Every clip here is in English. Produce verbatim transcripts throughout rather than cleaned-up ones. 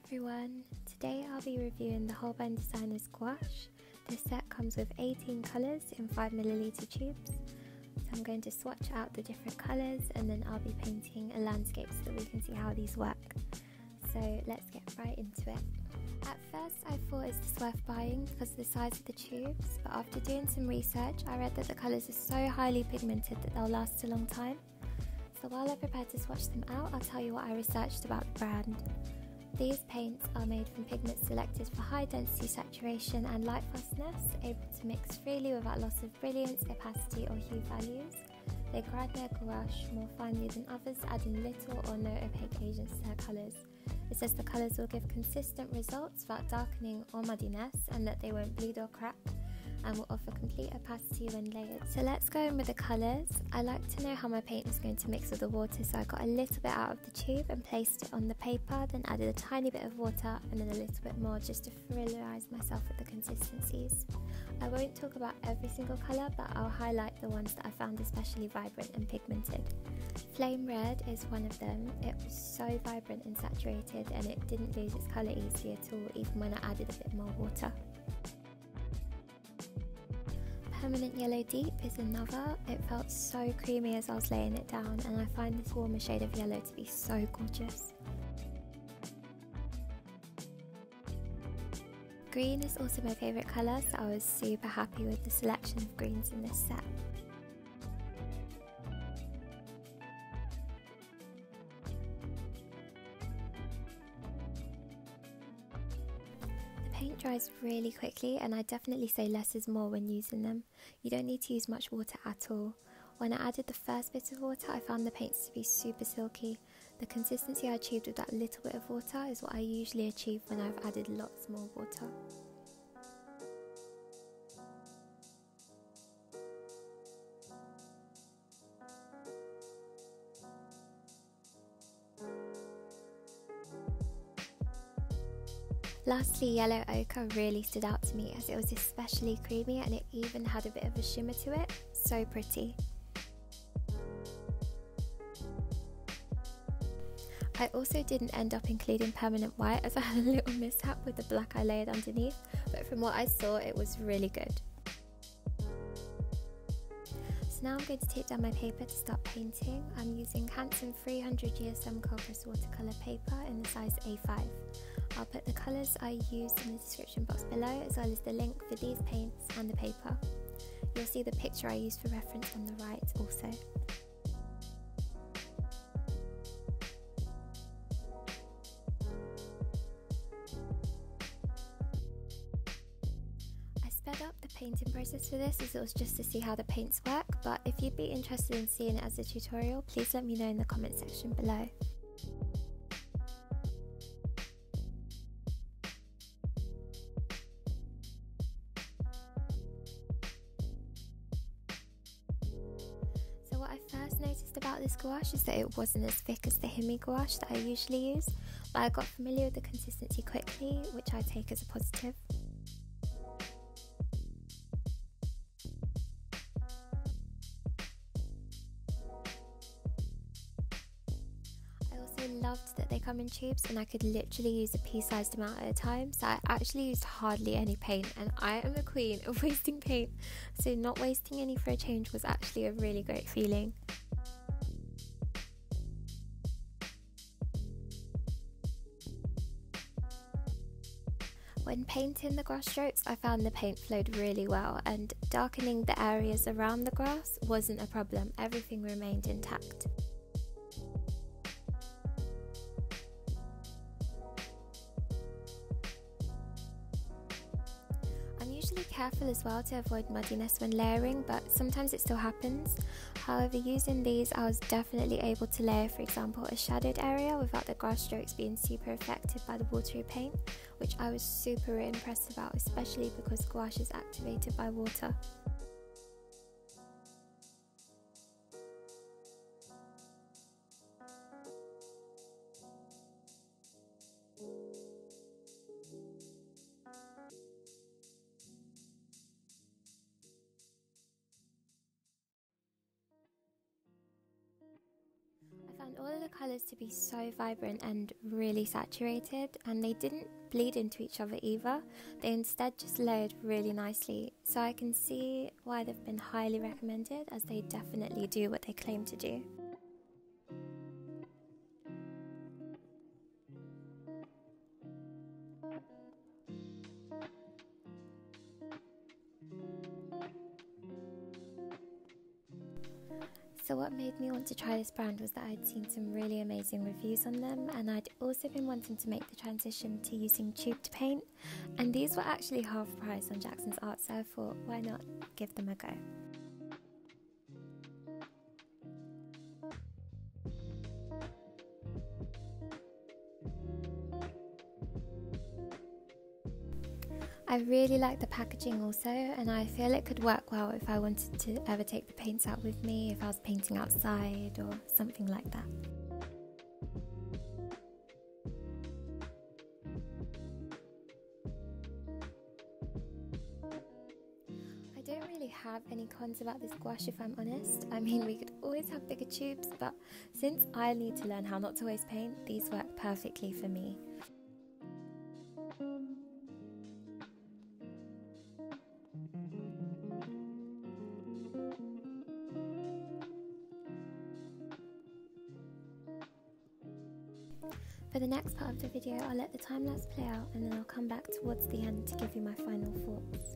everyone, today I'll be reviewing the Holbein Designer's Gouache. This set comes with eighteen colours in five milliliter tubes. So I'm going to swatch out the different colours and then I'll be painting a landscape so that we can see how these work. So let's get right into it. At first I thought it was worth buying because of the size of the tubes, but after doing some research I read that the colours are so highly pigmented that they'll last a long time. So while I prepare to swatch them out, I'll tell you what I researched about the brand. These paints are made from pigments selected for high density saturation and light fastness, able to mix freely without loss of brilliance, opacity or hue values. They grind their gouache more finely than others, adding little or no opaque agents to their colours. It says the colours will give consistent results without darkening or muddiness, and that they won't bleed or crack, and will offer complete opacity when layered. So let's go in with the colours. I like to know how my paint is going to mix with the water, so I got a little bit out of the tube and placed it on the paper, then added a tiny bit of water and then a little bit more just to familiarise myself with the consistencies. I won't talk about every single colour, but I'll highlight the ones that I found especially vibrant and pigmented. Flame Red is one of them. It was so vibrant and saturated and it didn't lose its colour easily at all, even when I added a bit more water. Permanent Yellow Deep is another. It felt so creamy as I was laying it down, and I find this warmer shade of yellow to be so gorgeous. Green is also my favourite colour, so I was super happy with the selection of greens in this set. Paint dries really quickly, and I definitely say less is more when using them. You don't need to use much water at all. When I added the first bit of water, I found the paints to be super silky. The consistency I achieved with that little bit of water is what I usually achieve when I've added lots more water. Lastly, Yellow Ochre really stood out to me as it was especially creamy and it even had a bit of a shimmer to it. So pretty. I also didn't end up including Permanent White as I had a little mishap with the black I layered underneath, but from what I saw it was really good. So now I'm going to take down my paper to start painting. I'm using Canson three hundred G S M Coldcrest watercolour paper in the size A five. I'll put the colours I used in the description box below, as well as the link for these paints and the paper. You'll see the picture I used for reference on the right also. I sped up the painting process for this as it was just to see how the paints work, but if you'd be interested in seeing it as a tutorial, please let me know in the comment section below. What I first noticed about this gouache is that it wasn't as thick as the Himi gouache that I usually use, but I got familiar with the consistency quickly, which I take as a positive. I also loved that they come in tubes and I could literally use a pea-sized amount at a time, so I actually used hardly any paint, and I am the queen of wasting paint, so not wasting any for a change was actually a really great feeling. When painting the grass strokes, I found the paint flowed really well, and darkening the areas around the grass wasn't a problem, everything remained intact. I'm usually careful as well to avoid muddiness when layering, but sometimes it still happens. However, using these I was definitely able to layer, for example, a shadowed area without the grass strokes being super affected by the watery paint, which I was super impressed about, especially because gouache is activated by water. want all of the colours to be so vibrant and really saturated, and they didn't bleed into each other either. They instead just layered really nicely, so I can see why they've been highly recommended, as they definitely do what they claim to do. So what made me want to try this brand was that I'd seen some really amazing reviews on them, and I'd also been wanting to make the transition to using tubed paint, and these were actually half price on Jackson's Art, so I thought, why not give them a go. I really like the packaging also, and I feel it could work well if I wanted to ever take the paints out with me, if I was painting outside or something like that. I don't really have any cons about this gouache, if I'm honest. I mean, we could always have bigger tubes, but since I need to learn how not to waste paint, these work perfectly for me. For the next part of the video, I'll let the time lapse play out, and then I'll come back towards the end to give you my final thoughts.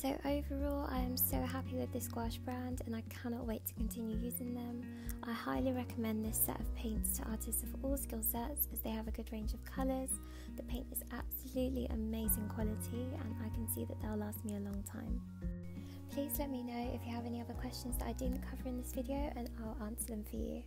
So overall, I am so happy with this gouache brand and I cannot wait to continue using them. I highly recommend this set of paints to artists of all skill sets as they have a good range of colours. The paint is absolutely amazing quality and I can see that they'll last me a long time. Please let me know if you have any other questions that I didn't cover in this video and I'll answer them for you.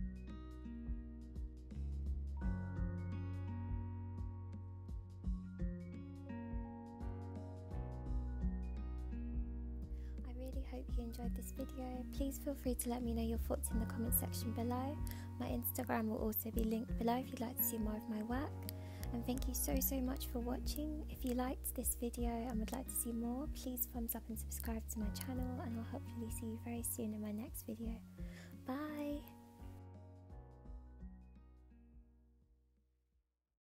I hope you enjoyed this video. Please feel free to let me know your thoughts in the comment section below. My Instagram will also be linked below if you'd like to see more of my work. And thank you so so much for watching. If you liked this video and would like to see more, please thumbs up and subscribe to my channel and I'll hopefully see you very soon in my next video. Bye!